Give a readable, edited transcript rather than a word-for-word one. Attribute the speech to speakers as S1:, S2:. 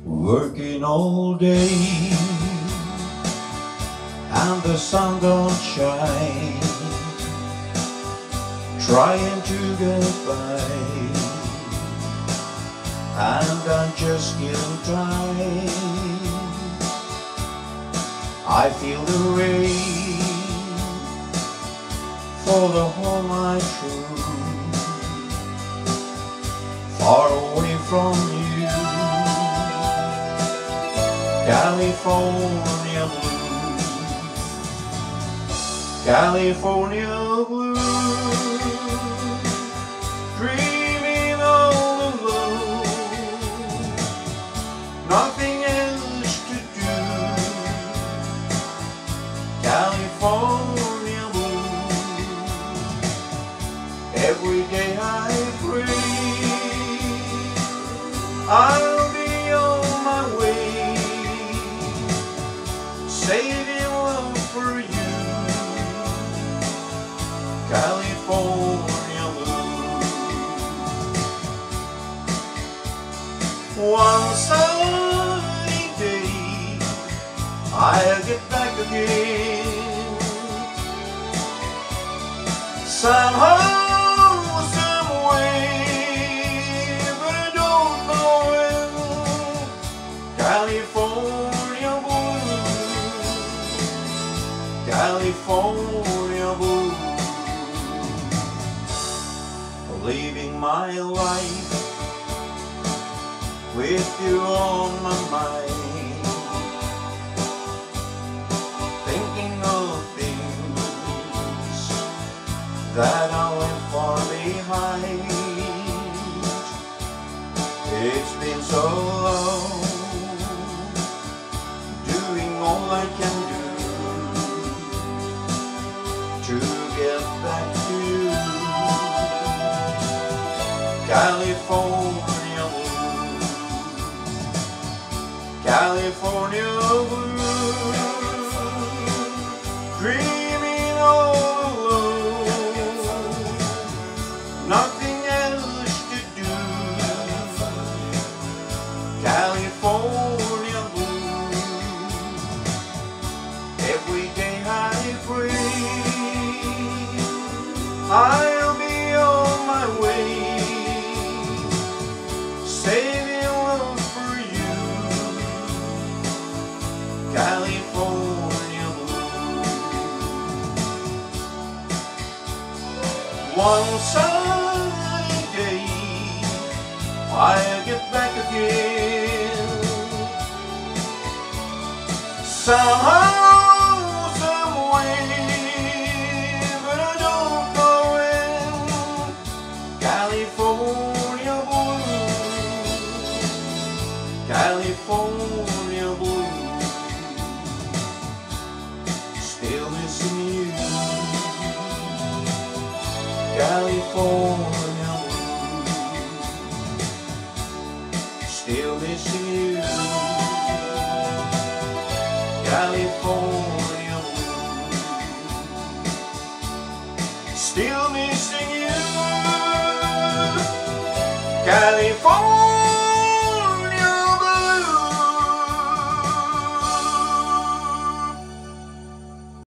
S1: Working all day and the sun don't shine, trying to get by, and I'm just killing time. I feel the rain for the whole night through, far away from you. California blue, California blue, dreaming all alone, nothing else to do. California blue, every day I pray I'll be on my way, saving love for you. California blue. One sunny day I'll get back again, somehow, some way, but I don't know when. California blue, California blue, living my life with you on my mind, thinking of things that I left far behind. It's been so long, doing all I can do to get back to you. California blue, California blue, dreaming all alone, nothing else to do. California blue, every day I pray I'll be on my way, saving love for you. California blue. One sunny day I'll get back again, somehow, some way, but I don't know when. California blue, California blue, still missing you. California blue, still missing you. California blue, still missing you. California